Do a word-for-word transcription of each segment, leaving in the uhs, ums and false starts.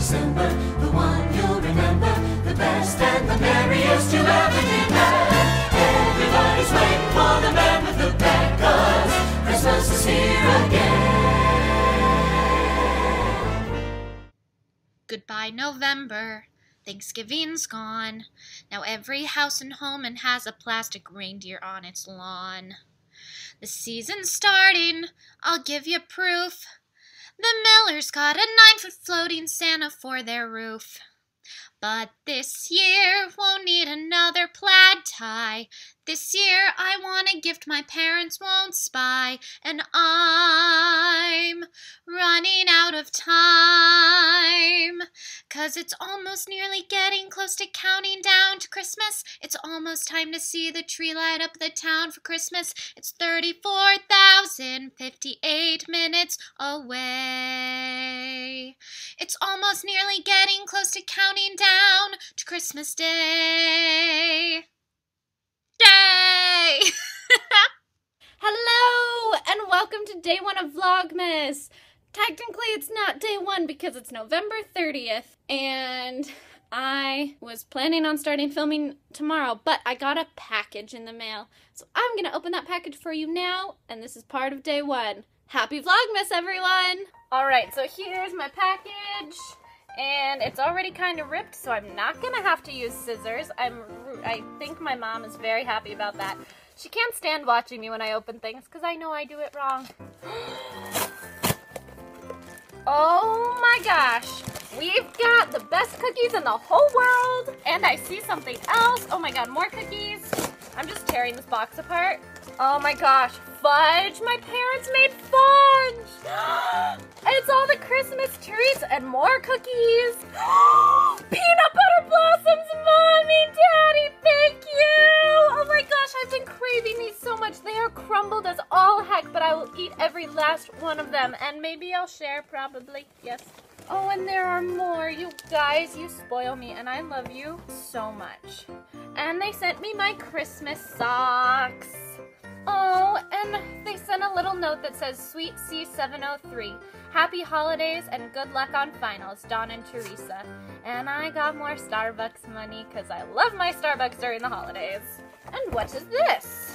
December, the one you'll remember, the best and the merriest you ever did have. Everybody's waiting for the man with the bag, 'cause Christmas is here again. Goodbye, November. Thanksgiving's gone. Now every house and home and has a plastic reindeer on its lawn. The season's starting, I'll give you proof. The Millers got a nine-foot floating Santa for their roof. But this year won't need another plaid tie. This year I want a gift my parents won't spy. And I'm running out of time. 'Cause it's almost nearly getting close to counting down to Christmas. It's almost time to see the tree light up the town for Christmas. It's thirty-four thousand fifty-eight minutes away. It's almost nearly getting close to counting down to Christmas Day. Day! Hello, and welcome to day one of Vlogmas. Technically, it's not day one because it's November thirtieth, and I was planning on starting filming tomorrow, but I got a package in the mail. So I'm going to open that package for you now, and this is part of day one. Happy Vlogmas, everyone! Alright, so here's my package. And it's already kind of ripped, so I'm not gonna have to use scissors. I'm, I think my mom is very happy about that. She can't stand watching me when I open things, because I know I do it wrong. Oh my gosh! We've got the best cookies in the whole world! And I see something else! Oh my god, more cookies! I'm just tearing this box apart. Oh my gosh, fudge! My parents made fudge! It's all the Christmas treats and more cookies! Peanut butter blossoms, Mommy, Daddy, thank you! Oh my gosh, I've been craving these so much. They are crumbled as all heck, but I will eat every last one of them, and maybe I'll share, probably, yes. Oh, and there are more. You guys, you spoil me, and I love you so much. And they sent me my Christmas socks. Oh, and they sent a little note that says, Sweet C seven oh three. Happy holidays and good luck on finals, Dawn and Teresa. And I got more Starbucks money because I love my Starbucks during the holidays. And what is this?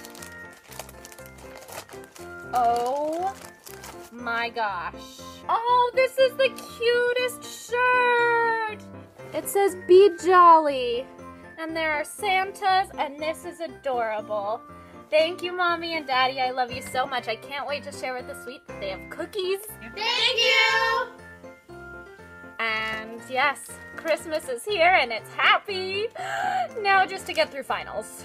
Oh my gosh. Oh, this is the cutest shirt. It says Be Jolly. And there are Santas, and this is adorable. Thank you, Mommy and Daddy. I love you so much. I can't wait to share with the sweet that they have cookies. Thank you! And yes, Christmas is here and it's happy. Now just to get through finals.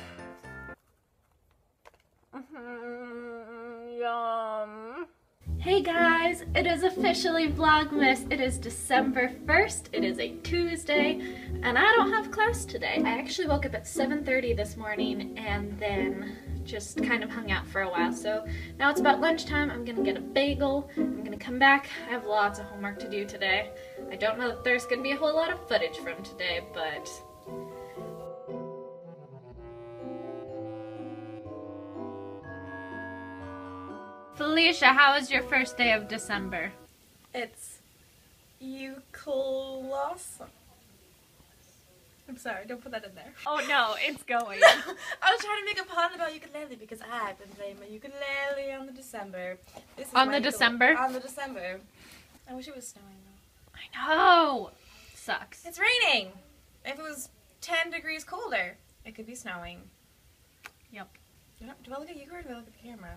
Mm-hmm. Yum. Hey guys, it is officially Vlogmas. It is December first, it is a Tuesday, and I don't have class today. I actually woke up at seven thirty this morning and then just kind of hung out for a while. So now it's about lunchtime, I'm gonna get a bagel, I'm gonna come back. I have lots of homework to do today. I don't know that there's gonna be a whole lot of footage from today, but Felicia, how was your first day of December? It's you colossal. I'm sorry, don't put that in there. Oh no, it's going. I was trying to make a pun about ukulele because I've been playing my ukulele on the December. This is on my the December? On the December. I wish it was snowing though. I know. Sucks. It's raining. If it was ten degrees colder, it could be snowing. Yep. Do I look at you or do I look at the camera?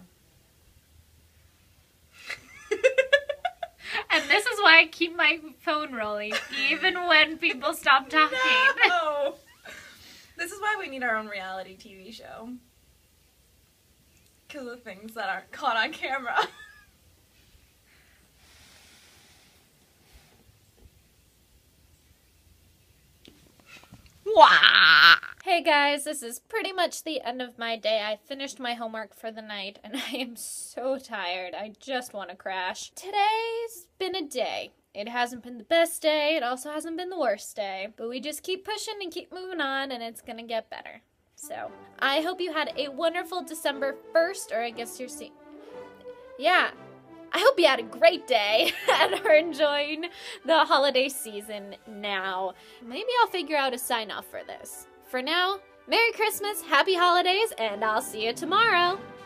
And this is why I keep my phone rolling, even when people stop talking. No! This is why we need our own reality T V show. Because of things that aren't caught on camera. Wah! Hey guys, this is pretty much the end of my day. I finished my homework for the night and I am so tired. I just want to crash. Today's been a day. It hasn't been the best day, it also hasn't been the worst day, but we just keep pushing and keep moving on and it's gonna get better. So, I hope you had a wonderful December first, or I guess you're seeing... Yeah, I hope you had a great day and are enjoying the holiday season now. Maybe I'll figure out a sign off for this. For now, Merry Christmas, Happy Holidays, and I'll see you tomorrow.